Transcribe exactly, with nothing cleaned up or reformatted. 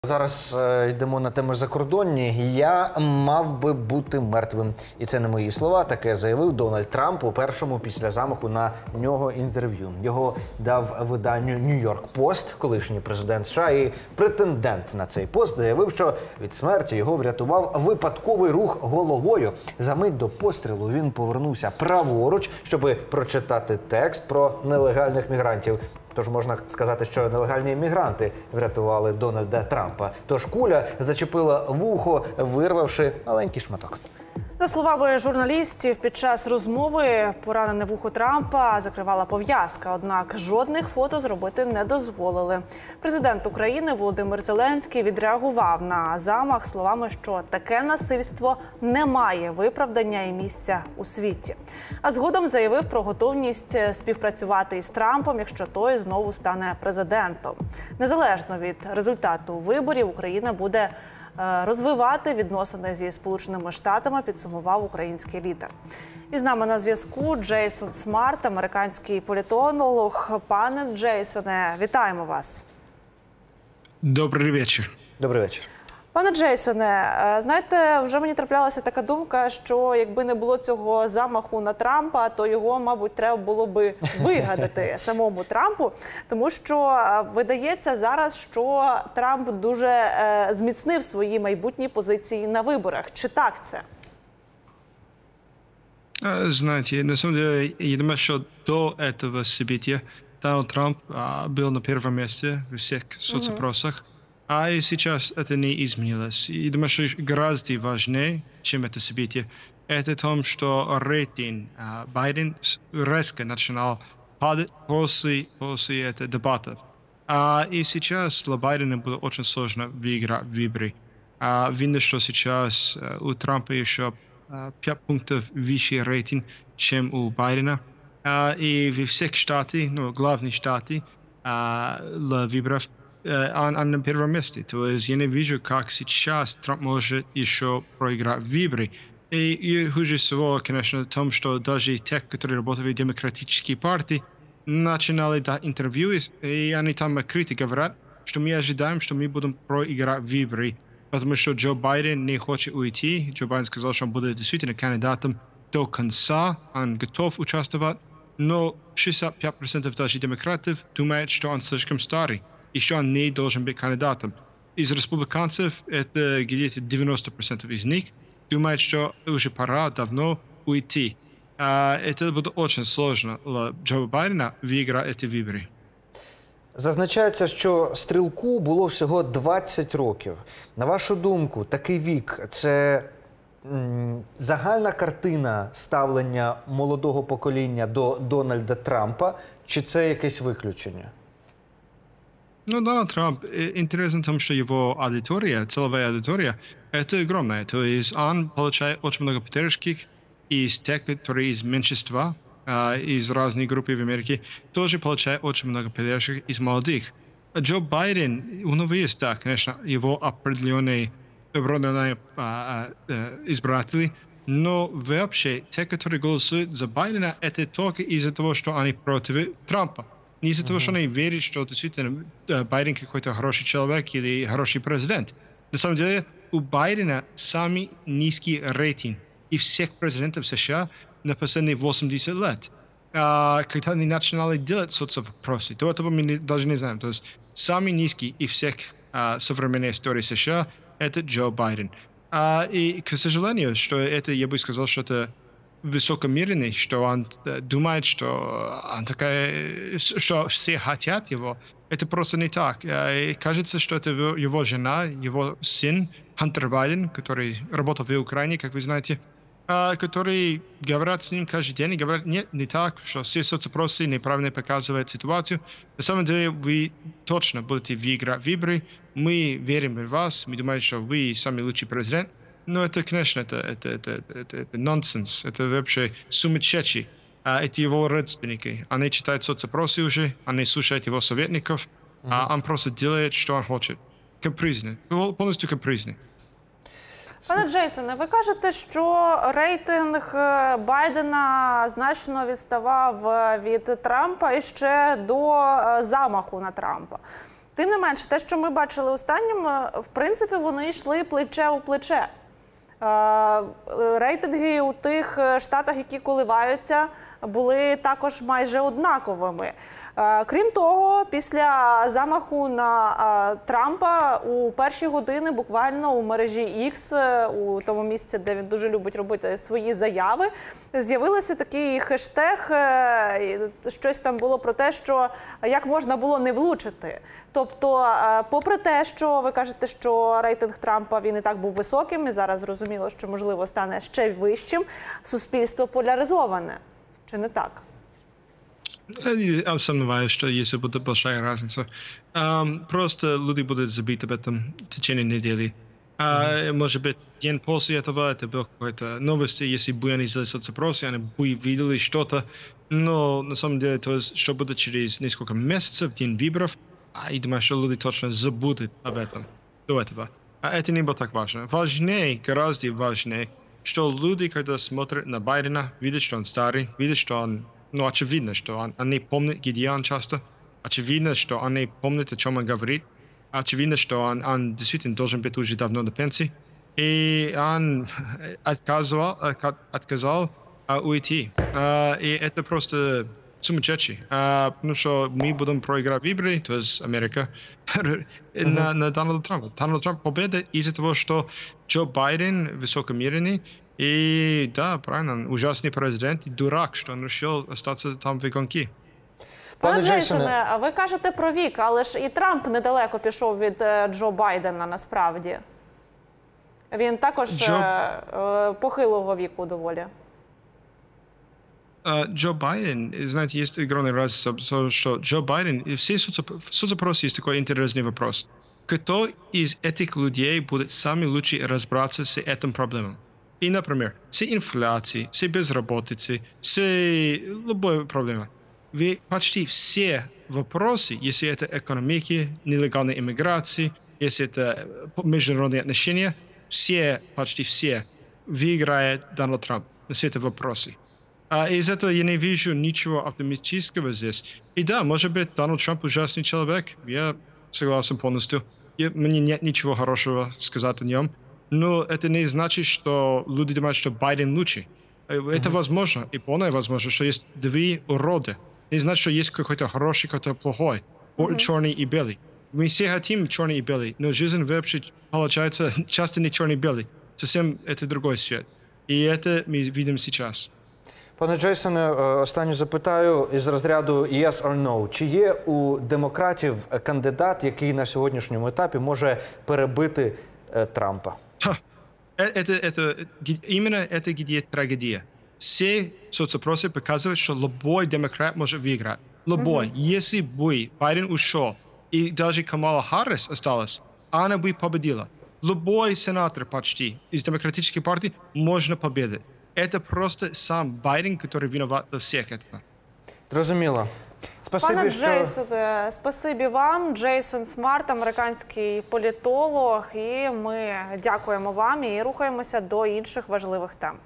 Зараз е, йдемо на теми закордонні. Я мав би бути мертвим. І це не мої слова. Таке заявив Дональд Трамп у першому після замаху на нього інтерв'ю. Його дав виданню Нью-Йорк Пост, колишній президент США і претендент на цей пост заявив, що від смерті його врятував випадковий рух головою. За мить до пострілу він повернувся праворуч, щоби прочитати текст про нелегальних мігрантів. Тож можна сказати, що нелегальні мігранти врятували Дональда Трампа. Тож куля зачепила вухо, вирвавши маленький шматок. За словами журналістів, під час розмови поранене вухо Трампа закривала пов'язка, однак жодних фото зробити не дозволили. Президент України Володимир Зеленський відреагував на замах словами, що таке насильство не має виправдання і місця у світі. А згодом заявив про готовність співпрацювати із Трампом, якщо той знову стане президентом. Незалежно від результату виборів, Україна буде розвивати відносини зі Сполученими Штатами, підсумував український лідер. І з нами на зв'язку Джейсон Смарт, американський політолог. Пане Джейсоне, вітаємо вас. Добрий вечір. Добрий вечір. Пане Джейсоне, знаєте, вже мені траплялася така думка, що якби не було цього замаху на Трампа, то його, мабуть, треба було би вигадати самому Трампу, тому що видається зараз, що Трамп дуже е, зміцнив свої майбутні позиції на виборах. Чи так це? Знаете, на самом деле, я думаю, что до этого события Дональд Трамп а, был на первом месте во всех соцопросах. А и сейчас это не изменилось. И думаю, что гораздо важнее, чем это событие, это то, что рейтинг а, Байден резко начинал падать после, после этих дебатов. А, и сейчас для Байдена было очень сложно выиграть выборы. А, видно, что сейчас а, у Трампа еще а, пять пунктов выше рейтинг, чем у Байдена. А, и во всех штатах, ну, главные штаты а, для выборов, Он, он на первом месте. То есть я не вижу, как сейчас Трамп может еще проиграть выборы. И, и хуже всего, конечно, в том, что даже те, которые работают в демократической партии, начинали дать интервью, и они там открыто говорят, что мы ожидаем, что мы будем проиграть выборы, потому что Джо Байден не хочет уйти. Джо Байден сказал, что он будет действительно кандидатом до конца, он готов участвовать, но шестьдесят пять процентов даже демократов думают, что он слишком старый, и что он не должен быть кандидатом. Из республиканцев это где-то девяносто процентов из них думают, что уже пора давно уйти. Это будет очень сложно для Джо Байдена выиграть эти выборы. Зазначається, що Стрілку було всього двадцять років. На вашу думку, такий вік – це м, загальна картина ставлення молодого покоління до Дональда Трампа, чи це якесь виключення? Ну, Дональд Трамп, интересно в том, что его аудитория, целевая аудитория, это огромная. То есть он получает очень много поддержки из тех, которые из меньшинства, из разных групп в Америке, тоже получает очень много поддержки из молодых. Джо Байден, у него есть, да, конечно, его определенные определенные избиратели, но вообще те, которые голосуют за Байдена, это только из-за того, что они против Трампа. Не из-за того, что они верят, что действительно Байден какой-то хороший человек или хороший президент. На самом деле у Байдена самый низкий рейтинг из всех президентов США на последние восемьдесят лет. А, когда они начинали делать соцопросы, до этого мы не, даже не знаем. То есть самый низкий из всех а, современной истории США это Джо Байден. А, и, к сожалению, что это, я бы сказал, что это высокомерный, что он думает, что он такая, что все хотят его. Это просто не так. И кажется, что это его жена, его сын Хантер Байден, который работал в Украине, как вы знаете, который говорят с ним каждый день и говорят, нет, не так, что все соцопросы неправильно показывают ситуацию. На самом деле вы точно будете выиграть выборы. Мы верим в вас, мы думаем, что вы самый лучший президент. Но это, конечно, это, это, это, это, это нонсенс, это вообще сумасшедший. А это его родственники. Они читают соцопросы уже, они слушают его советников, mm-hmm. а он просто делает, что он хочет. Капризный, полностью капризный. Пане Джейсоне, ви кажете, що рейтинг Байдена значно відставав від Трампа і ще до замаху на Трампа. Тим не менше, те, що ми бачили останнім, в принципі, вони йшли плече у плече. Е, Рейтинги у тих штатах, які коливаються, були також майже однаковими. Е, Крім того, після замаху на е, Трампа у перші години буквально у мережі X, е, у тому місці, де він дуже любить робити свої заяви, з'явився такий хештег, е, щось там було про те, що як можна було не влучити. Тобто, е, попри те, що ви кажете, що рейтинг Трампа він і так був високим, і зараз зрозуміло, що, можливо, стане ще вищим, суспільство поляризоване. Чи не так? Я сомневаюсь, что если будет большая разница. Um, просто люди будут забыть об этом в течение недели. Uh, может быть, день после этого это был какой-то новости, если бы они сделали соцопросы, они бы видели что-то. Но на самом деле, то есть, что будет через несколько месяцев, день выборов, а я думаю, что люди точно забудут об этом до этого. А это не было так важно. Важнее, гораздо важнее, что люди, когда смотрят на Байдена, видят, что он старый, видят, что он, ну, очевидно, что он, он не помнит, где он часто, очевидно, что он не помнит, о чем он говорит, очевидно, что он, он действительно должен быть уже давно на пенсии, и он отказывал, отказал uh, уйти. Uh, и это просто сумасшедший. Uh, потому что мы будем проиграть выборы, то есть Америка, на, на Дональда Трампа. Дональд Трамп победа из-за того, что Джо Байден высокомерный, и да, правильно, он ужасный президент, и дурак, что он решил остаться там в гонке. Пане Джейсоне, а ви кажете про вік, але ж і Трамп недалеко пішов від Джо Байдена, насправді. Він також Джо... е, похилого віку доволі. Джо Байден, знаете, есть огромная разница, что Джо Байден, и все соцопросы есть такой интересный вопрос. Кто из этих людей будет самый лучший разбираться с этим проблемой? И, например, с инфляцией, с безработицей, с любой проблемой. Вы почти все вопросы, если это экономики, нелегальной иммиграции, если это международные отношения, все, почти все выиграет Дональд Трамп на все эти вопросы. А из этого я не вижу ничего оптимистического здесь. И да, может быть, Дональд Трамп ужасный человек, я согласен полностью. Я, мне нет ничего хорошего сказать о нем. Но это не значит, что люди думают, что Байден лучше. Это mm-hmm. возможно, и полное возможно, что есть две уроды. Не значит, что есть какой-то хороший, какой-то плохой, mm-hmm. черный и белый. Мы все хотим черный и белый, но жизнь вообще получается часто не черный и белый. Совсем это другой свет. И это мы видим сейчас. Пане Джейсоне, останнє запитаю із розряду yes or no. Чи є у демократів кандидат, який на сьогоднішньому етапі може перебити Трампа? Это, это, именно это где трагедия. Все соцопросы показывают, что любой демократ может выиграть. Любой. Mm-hmm. Если бы Байден ушел, и даже Камала Харрис осталась, она бы победила. Любой сенатор почти из демократической партии можно победить. Это просто сам Байден, который виноват во всех этого. Зрозуміло. Спасибі, Пане що... Джейсоне, спасибі вам. Джейсон Смарт, американський політолог. І ми дякуємо вам і рухаємося до інших важливих тем.